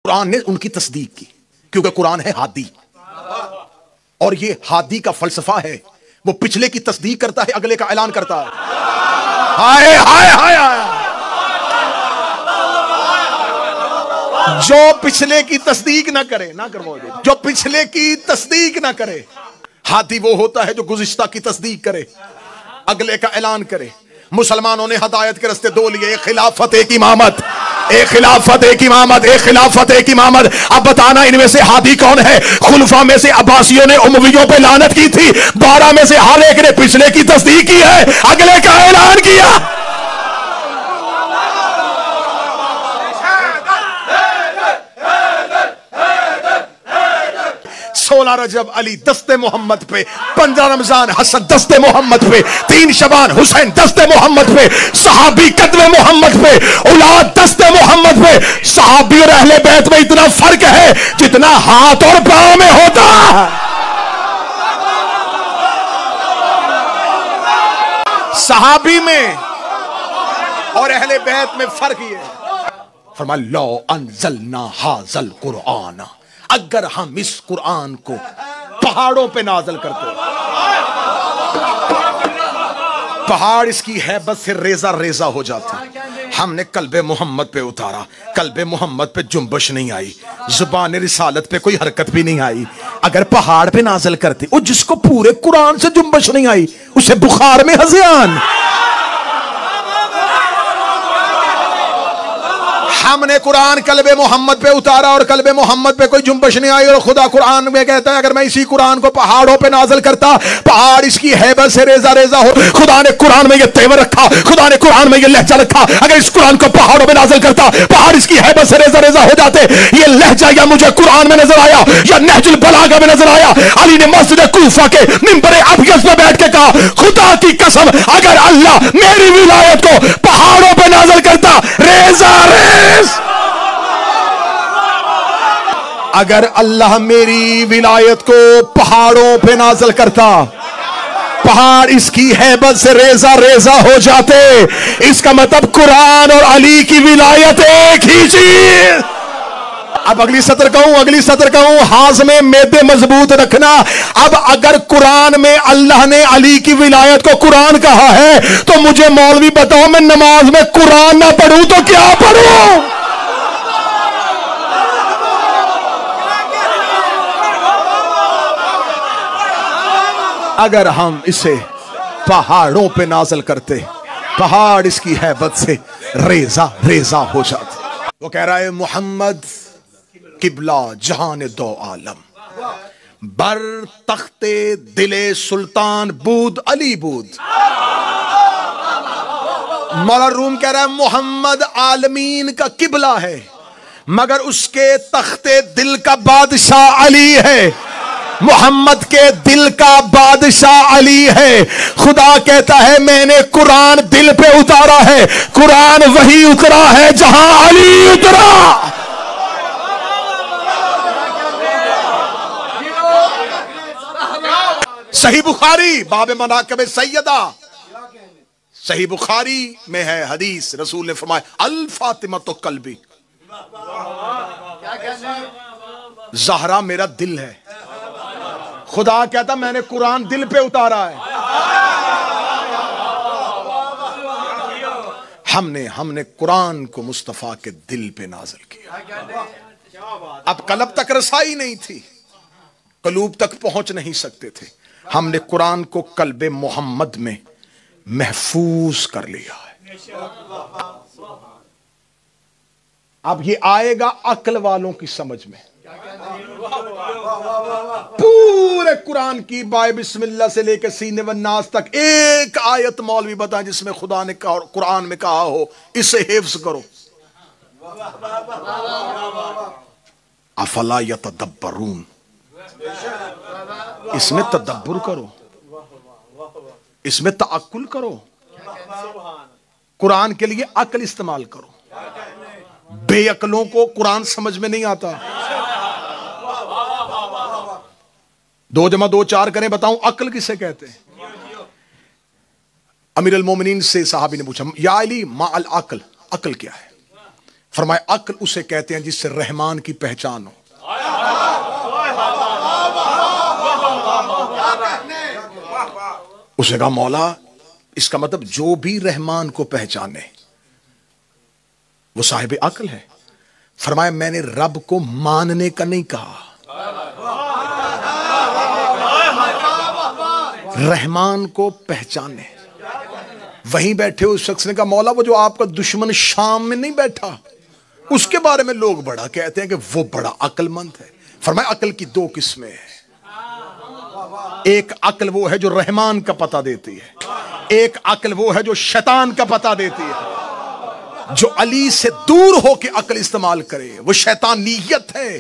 कुरान ने उनकी तस्दीक की, क्योंकि कुरान है हादी, और ये हादी का फलसफा है, वो पिछले की तस्दीक करता है, अगले का ऐलान करता है। हाय हाय हाय हाय, जो पिछले की तस्दीक ना करे, ना करवाओ, जो पिछले की तस्दीक ना करे, हादी वो होता है जो गुज़िश्ता की तस्दीक करे, अगले का ऐलान करे। मुसलमानों ने हदायत के रास्ते दो लिए, एक खिलाफत, एक इमामत, एक खिलाफत, एक इमामत, एक खिलाफत, एक इमामत। अब बताना इनमें से हादी कौन है? खुलफा में से अब्बासियों ने उमवियों पे लानत की थी, 12 में से हर एक ने पिछले की तस्दीक की है, अगले का ऐलान किया। सोलह रजब अली दस्ते मोहम्मद पे, 15 रमजान हसन दस्ते मोहम्मद पे, 3 शबान हुसैन दस्ते मोहम्मद पे, सहाबी कदमे मोहम्मद पे, औलाद दस्ते मोहम्मद पे। सहाबी और अहले बैत में इतना फर्क है जितना हाथ और पांव में होता है। सहाबी में और अहले बैत में फर्क ये है। फरमा लो अंज़लना हाज़ल कुरआन, अगर हम इस कुरान को पहाड़ों पे नाज़िल करते, पहाड़ इसकी हैबत से रेजा रेजा हो जाते। हमने कल्बे मोहम्मद पे उतारा, कल्बे मोहम्मद पे जुम्बश नहीं आई, जुबान रिसालत पे कोई हरकत भी नहीं आई। अगर पहाड़ पे नाज़िल करते, और जिसको पूरे कुरान से जुम्बश नहीं आई उसे बुखार में हज़ियान। हमने कुरान कल्बे मोहम्मद पे उतारा और कल्बे मोहम्मद पे कोई जुम्बश नहीं आई, और खुदा कुरान में कहता है अगर मैं इसी कुरान को पहाड़ों पे नाज़िल करता, पहाड़ इसकी हैबत से रेजा रेजा हो। खुदा ने कुरान में ये तेवर रखा, खुदा ने कुरान में ये लहजा रखा, अगर इस कुरान को पहाड़ों पे नाज़िल करता, पहाड़ इसकी हैबत से रेजा रेजा हो जाते। ये लहजा या मुझे कुरान में नजर आया या नहजुल बलागा में नजर आया। अली ने मस्जिद कूफा के मिंबर अबयज़ पे बैठ के कहा, खुदा की कसम अगर अल्लाह मेरी विलायत को पहाड़ों पे नाज़िल करता, रेजा रेज, अगर अल्लाह मेरी विलायत को पहाड़ों पे नाज़िल करता, पहाड़ इसकी हैबत से रेजा रेजा हो जाते। इसका मतलब कुरान और अली की विलायत एक ही चीज। अब अगली सत्र कहूं, हाज़मे मेदे मजबूत रखना। अब अगर कुरान में अल्लाह ने अली की विलायत को कुरान कहा है, तो मुझे मौलवी बताओ मैं नमाज में कुरान ना पढ़ूं तो क्या पढ़ूं? अगर हम इसे पहाड़ों पे नाज़िल करते, पहाड़ इसकी हैबत से रेजा रेजा हो जाते। वो कह रहा है मोहम्मद किबला जहान दो आलम, बर तख्ते दिले सुल्तान बूद अली बूद। मौला रूम कह रहा है मोहम्मद आलमीन का किबला है, मगर उसके तख्ते दिल का बादशाह अली है। मोहम्मद के दिल का बादशाह अली है। खुदा कहता है मैंने कुरान दिल पे उतारा है, कुरान वही उतरा है जहां अली उतरा। सही बुखारी बाब मनाक़िब सैयदा, सही बुखारी में है हदीस, रसूल ने फरमाया अल फातिमा तो कल्बी, ज़हरा मेरा दिल है। खुदा कहता मैंने कुरान दिल पे उतारा है। हमने कुरान को मुस्तफा के दिल पे नाज़िल किया। अब कलब तक रसाई नहीं थी, कलूब तक पहुंच नहीं सकते थे, हमने कुरान को कल्बे मोहम्मद में महफूज कर लिया है। अब ये आएगा अक्ल वालों की समझ में। पूरे कुरान की बाय बिस्मिल्लाह से लेकर सीने व नास तक एक आयत मौलवी बता जिसमें खुदा ने कुरान में कहा हो इसे हिफ्ज करो। अफला यतदब्बरून, इसमें तदब्बुर करो, इसमें तअक्कुल करो, कुरान के लिए अक्ल इस्तेमाल करो। बेअक्लों को कुरान समझ में नहीं आता। 2 जमा 2 4 करें, बताऊं अक्ल किसे कहते हैं? अमीर अल मोमिनीन से साहबी ने पूछा या अली मा अल अक्ल, अक्ल क्या है? फरमाए अक्ल उसे कहते हैं जिससे रहमान की पहचान हो। उसे कहा मौला, इसका मतलब जो भी रहमान को पहचाने वो साहिब अक्ल है। फरमाया मैंने रब को मानने का नहीं कहा, रहमान को पहचाने। वहीं बैठे उस शख्स ने कहा मौला, वो जो आपका दुश्मन शाम में नहीं बैठा, उसके बारे में लोग बड़ा कहते हैं कि वो बड़ा अक्लमंद है। फरमाया अक्ल की दो किस्में हैं। एक अक्ल वो है जो रहमान का पता देती है, एक अक्ल वो है जो शैतान का पता देती है। जो अली से दूर होके अक्ल इस्तेमाल करे वो शैतानियत है,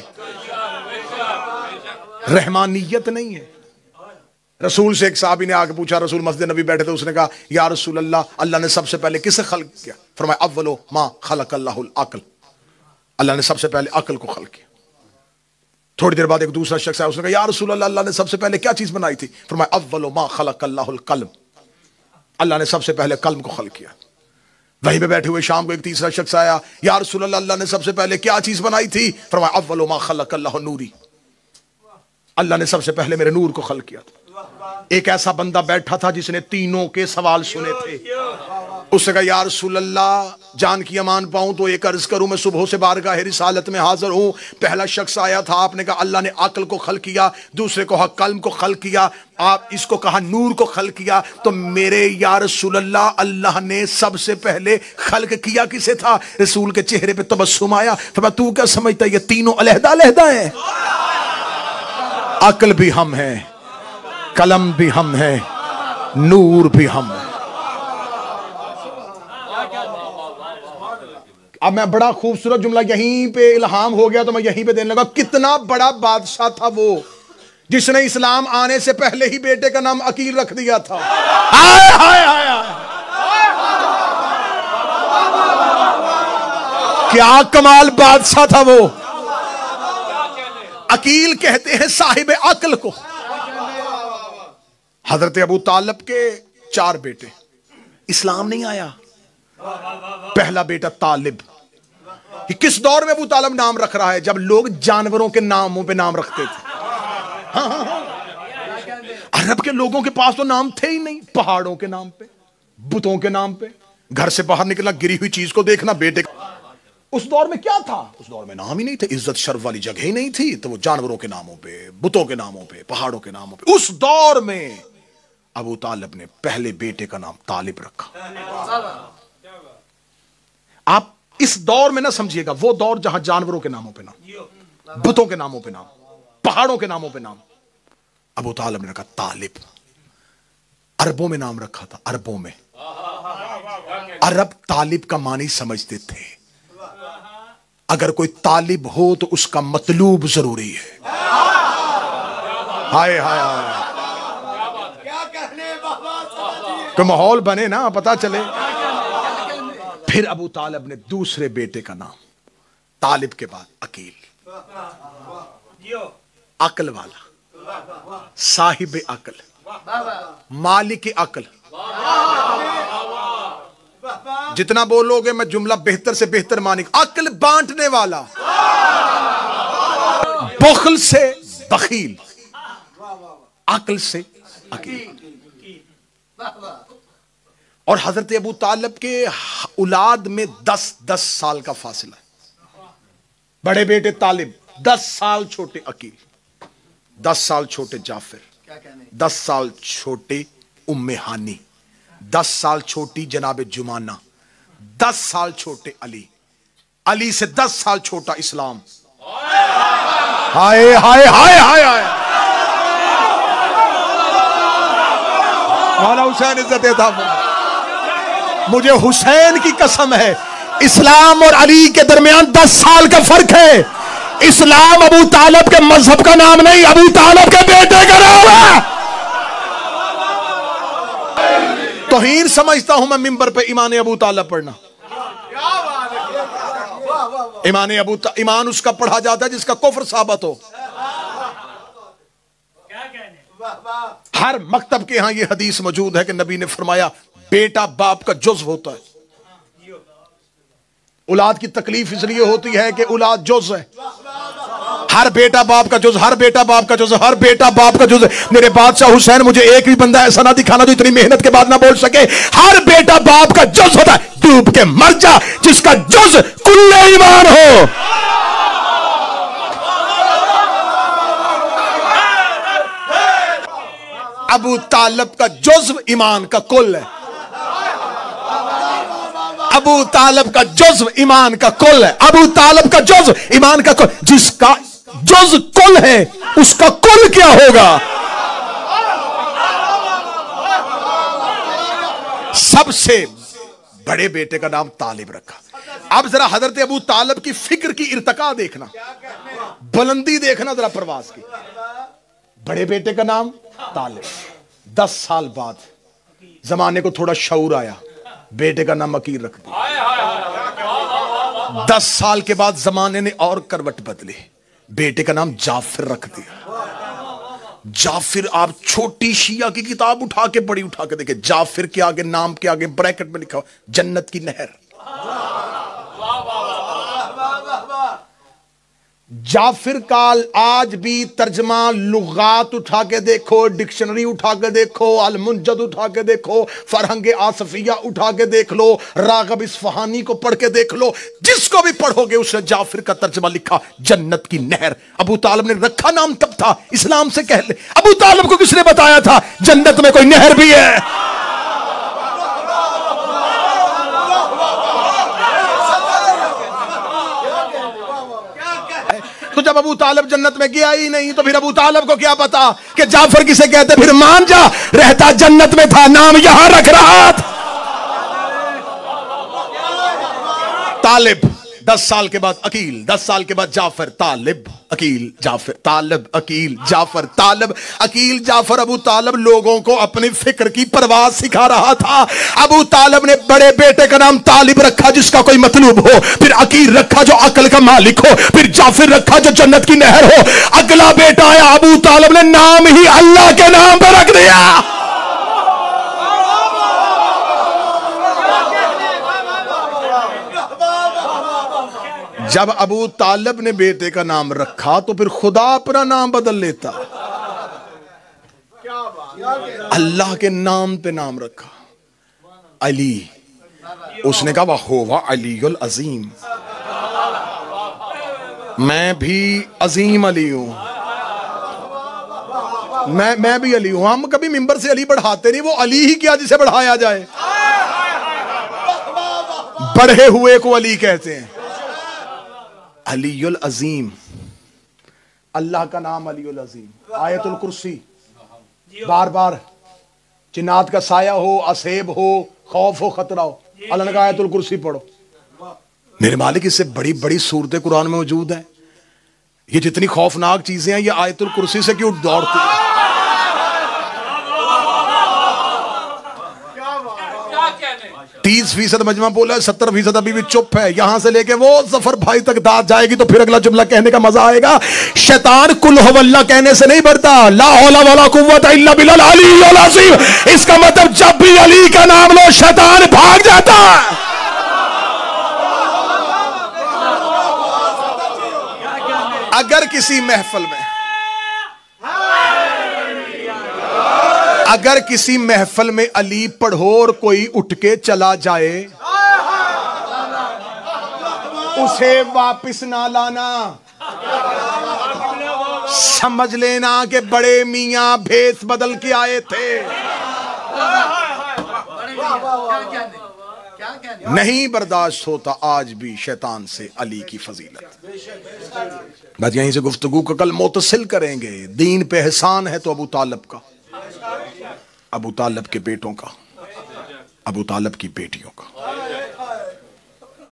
रहमानियत नहीं है। रसूल से एक साहबी ने आके पूछा, रसूल मस्जिद नबी बैठे थे, उसने कहा या रसूल अल्लाह, अल्लाह ने सबसे पहले किसे खल्क किया? फरमाया अव्वलो मा खलकल्लाहुल अक्ल, अल्लाह ने सबसे पहले अक्ल को खल्क किया। थोड़ी देर बाद एक दूसरा शख्स आया, उसने कहा या रसूल अल्लाह, अल्लाह ने सबसे पहले क्या चीज बनाई थी? फरमाया अव्वलो मा खलकल्लाहुल कल्म, अल्लाह ने सबसे पहले कल्म को खल्क किया। वहीं पे बैठे हुए शाम को एक तीसरा शख्स आया, या रसूल अल्लाह, अल्लाह ने सबसे पहले क्या चीज बनाई थी? फरमाया अव्वलो मा खलकल्लाहु नूरी, अल्लाह ने सबसे पहले मेरे नूर को खल्क किया था। एक ऐसा बंदा बैठा था जिसने तीनों के सवाल सुने थे। उसने कहा या रसूल अल्लाह, जान की अमान पाऊं तो एक अर्ज करूं, मैं सुबह से बारगाह रिसालत में हाजिर हूं। पहला शख्स आया था, आपने कहा अल्लाह ने अक्ल को खल्क किया, दूसरे को कल्म को खल्क किया, आप इसको कहा नूर को खल्क किया। तो मेरे या रसूल अल्लाह, अल्लाह ने सबसे पहले खल्क किया किसे था? रसूल के चेहरे पे तबस्सुम आया। तो तू क्या समझता है ये तीनों अलहदा अलहदा है? अक्ल भी हम है, कलम भी हम है, नूर भी हम है। अब मैं बड़ा खूबसूरत जुमला यहीं पे इल्हाम हो गया तो मैं यहीं पे देने लगा। कितना बड़ा बादशाह था वो जिसने इस्लाम आने से पहले ही बेटे का नाम अकील रख दिया था। हाय हाय हाय हाय, क्या कमाल बादशाह था वो। अकील कहते हैं साहिब अक्ल को। हजरत अबू तालिब के 4 बेटे, इस्लाम नहीं आया। पहला बेटा तालिब, कि किस दौर में अबू तालिब नाम रख रहा है? जब लोग जानवरों के नामों पे नाम रखते थे। अरब के लोगों के पास तो नाम थे ही नहीं, पहाड़ों के नाम पे, बुतों के नाम पे। घर से बाहर निकलना, गिरी हुई चीज को देखना, बेटे। उस दौर में क्या था? उस दौर में नाम ही नहीं थे, इज्जत शर्फ वाली जगह ही नहीं थी। तो वो जानवरों के नामों पे, बुतों के नामों पे, पहाड़ों के नामों पे। उस दौर में अबू तालिब ने पहले बेटे का नाम तालिब रखा। आप इस दौर में ना समझिएगा, वो दौर जहां जानवरों के नामों पे नाम, बुतों के नामों पे नाम, पहाड़ों के नामों पे नाम। अबू तालिब ने रखा तालिब। अरबों में नाम रखा था, अरबों में। अरब तालिब का मानी समझते थे। अगर कोई तालिब हो तो उसका मतलूब जरूरी है। हाय हाय हाय, तो माहौल बने ना, पता चले। फिर अबू तालिब ने दूसरे बेटे का नाम, तालिब के बाद अकील, अक्ल वाला, साहिब अक्ल, मालिक अक्ल। जितना बोलोगे मैं जुमला बेहतर से बेहतर मानिक। अक्ल बांटने वाला, बुखल से बखील, अक्ल से अकील। और हजरत अबू तालिब के औलाद में 10-10 साल का फासला है। बड़े बेटे तालिब 10 साल छोटे अकील, 10 साल छोटे जाफिर, 10 साल छोटे उम्मे हानी, 10 साल छोटी जनाब जुमाना, 10 साल छोटे अली, अली से 10 साल छोटा इस्लाम। हाय हाय हाय हाय हाय, मौला हुसैन इज्जत था। मुझे हुसैन की कसम है, इस्लाम और अली के दरमियान 10 साल का फर्क है। इस्लाम अबू तालिब के मजहब का नाम नहीं, अबू तालिब के बेटे का नाम है। तौहीन समझता हूं मैं मिंबर पे ईमान अबू तालिब पढ़ना। ईमान उसका पढ़ा जाता है जिसका कुफ्र साबित हो। हर मकतब के यहां यह हदीस मौजूद है कि नबी ने फरमाया बेटा बाप का जुज़्व होता है। औलाद की तकलीफ इसलिए होती है कि औलाद जुज़ है। हर बेटा बाप का जुज़, हर बेटा बाप का जुज़, हर बेटा बाप का जुज़। मेरे बादशाह हुसैन, मुझे एक भी बंदा ऐसा ना दिखाना जो इतनी मेहनत के बाद ना बोल सके हर बेटा बाप का जुज़ होता है। डूब के मर जा जिसका जुज़ कुल्ले ईमान हो। अबू तालिब का जुज़्व ईमान का कुल है। अबू तालिब का जुज़्व ईमान का कुल है। अबू तालिब का जुज़्व ईमान का कुल। जिसका जुज़्व कुल है उसका कुल क्या होगा? सबसे बड़े बेटे का नाम तालिब रखा। अब जरा हजरत अबू तालिब की फिक्र की इर्तका देखना, बुलंदी देखना जरा परवाज की। बड़े बेटे का नाम तालिब। 10 साल बाद जमाने को थोड़ा शऊर आया, बेटे का नाम अकील रख दिया। 10 साल के बाद जमाने ने और करवट बदली, बेटे का नाम जाफिर रख दिया। जाफिर, आप छोटी शिया की किताब उठा के बड़ी उठा के देखे, जाफिर के आगे, नाम के आगे ब्रैकेट में लिखा हो जन्नत की नहर। जाफिर का आज भी तर्जमा लुगात उठा के देखो, डिक्शनरी उठा के देखो, अल मुंजद उठा के देखो, फरहंगे आसफिया उठा के देख लो, रागब इस्फहानी को पढ़ के देख लो, जिसको भी पढ़ोगे उसने जाफिर का तर्जमा लिखा जन्नत की नहर। अबू तालिब ने रखा नाम तब था, इस्लाम से कह ले। अबू तालिब को किसने बताया था जन्नत में कोई नहर भी है? तो जब अबू तालिब जन्नत में गया ही नहीं तो फिर अबू तालिब को क्या पता कि जाफर किसे कहते? फिर मान जा, रहता जन्नत में था, नाम यहां रख रहा था तालिब। 10 साल के बाद अकील, 10 साल के बाद जाफर, तालिब, अकील, जाफर, तालिब, अकील, जाफर, तालिब, अकील, जाफर। अबू तालिब लोगों को अपनी फिक्र की परवाह सिखा रहा था। अबू तालिब ने बड़े बेटे का नाम तालिब रखा जिसका कोई मतलूब हो, फिर अकील रखा जो अकल का मालिक हो, फिर जाफिर रखा जो जन्नत की नहर हो। अगला बेटा आया, अबू तालिब ने नाम ही अल्लाह के नाम पर रख दिया। जब अबू तालिब ने बेटे का नाम रखा तो फिर खुदा अपना नाम बदल लेता। अल्लाह के नाम पे नाम रखा अली। उसने कहा वह अलीउल अजीम, मैं भी अजीम अली हूं, मैं भी अली हूं। हम कभी मिंबर से अली बढ़ाते नहीं, वो अली ही क्या जिसे बढ़ाया जाए। बढ़े हुए को अली कहते हैं। अलीउल अजीम, अल्लाह का नाम अलीउल अजीम। आयतुल कुर्सी, बार बार चिन्नात का साया हो, असेब हो, खौफ हो, खतरा हो, अल्लाह ने कहा आयतुल कुर्सी पढ़ो। मेरे मालिक, इससे बड़ी बड़ी सूरतें कुरान में मौजूद हैं। ये जितनी खौफनाक चीजें हैं ये आयतुल कुर्सी से क्यों दौड़ती हैं? 30% मजमा बोला है, 70% अभी भी चुप है। यहां से लेके वो जफर भाई तक दाद जाएगी तो फिर अगला जुमला कहने का मजा आएगा। शैतान कुल हुवल्लाह कहने से नहीं बढ़ता, ला हौला वला कुव्वता इल्ला बिल्लाल अलीयुल अज़ीम। इसका मतलब जब भी अली का नाम लो शैतान भाग जाता है। अगर किसी महफिल में, अगर किसी महफिल में अली पढ़ो और कोई उठ के चला जाए, उसे वापस ना लाना। समझ लेना कि बड़े मियां भेस बदल के आए थे। नहीं बर्दाश्त होता आज भी शैतान से अली की फजीलत। बस यहीं से गुफ्तगू का कल मुतसिल करेंगे। दीन पे एहसान है तो अबू तालिब का, अबू तालिब के बेटों का, अबू तालिब की बेटियों का।